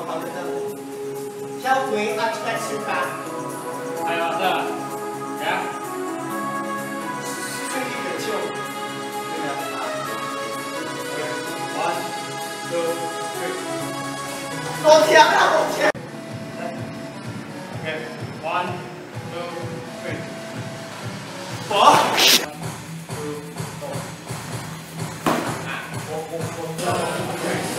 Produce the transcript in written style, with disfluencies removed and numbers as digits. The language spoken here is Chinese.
好的的。小鬼啊，出来吃饭。 还有这，来， 最近的就这样子啊。 1、2、3。 往前啊，往前。 OK， 1、2、3。 走。 我